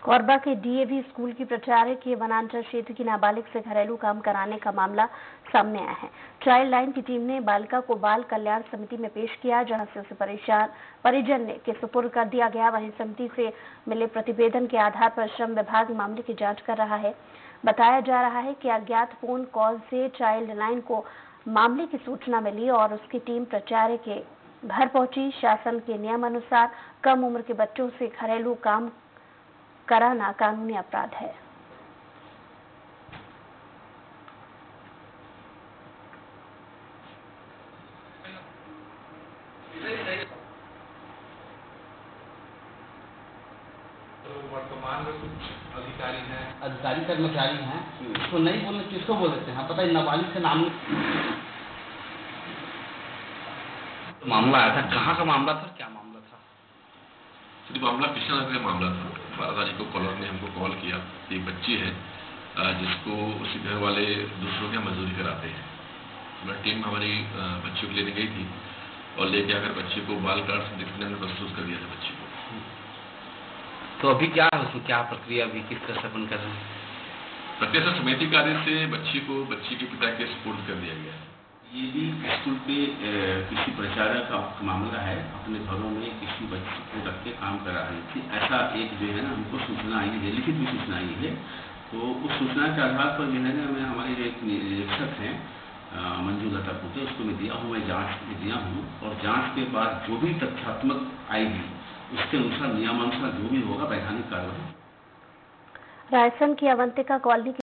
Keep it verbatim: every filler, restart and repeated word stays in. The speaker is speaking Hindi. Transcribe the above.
कोरबा के डीएवी स्कूल की प्राचार्य के वनांचल क्षेत्र की नाबालिग से घरेलू काम कराने का मामला सामने आया है। चाइल्ड लाइन की टीम ने बालिका को बाल कल्याण समिति में पेश किया, जहां से उसे परेशान परिजन ने के सुपुर्द कर दिया गया। वहीं समिति से मिले प्रतिवेदन के आधार पर श्रम विभाग मामले की जांच कर रहा है। बताया जा रहा है कि अज्ञात फोन कॉल से चाइल्ड लाइन को मामले की सूचना मिली और उसकी टीम प्राचार्य के घर पहुंची। शासन के नियमानुसार कम उम्र के बच्चों से घरेलू काम कराना कानूनी अपराध है। तो वर्तमान में कुछ अधिकारी हैं, अधिकारी कर्मचारी हैं, इसको नहीं बोलने किसको बोल देते हैं? पता है नाबालिग से नाम मामला आया था, कहाँ का मामला था, क्या मामला था? तो मामला कृष्णा नगर का मामला था। बारह तारीख को कॉलर ने हमको कॉल किया। एक बच्ची है जिसको उसी घर वाले दूसरों के मजदूरी कराते हैं। हमारी टीम हमारी बच्ची को लेने गई थी और लेके आकर बच्ची को बाल काट से दिखने में महसूस कर दिया था बच्ची को। तो अभी क्या है उसमें, क्या प्रक्रिया अभी किस तरह से अपन कर रहे हैं? प्रत्यक्ष समिति कार्य से बच्ची को बच्ची के पिता के सुपुर्द कर दिया गया है। ये भी स्कूल पे किसी प्राचार्य का मामला है, अपने घरों में किसी बच्चे को रख के काम करा रही थी। ऐसा एक जो है ना हमको सूचना आई है, लिखित भी सूचना आई है। तो उस सूचना के आधार पर जो है ना मैं हमारे जो एक निरीक्षक हैं मंजू लता पुटे, उसको मैं दिया हूँ, मैं जाँच में दिया हूँ और जाँच के बाद जो भी तथ्यात्मक आएगी उसके अनुसार नियमानुसार जो भी होगा वैधानिक कार्रवाई। रायसन की अवंतिका कॉलोनी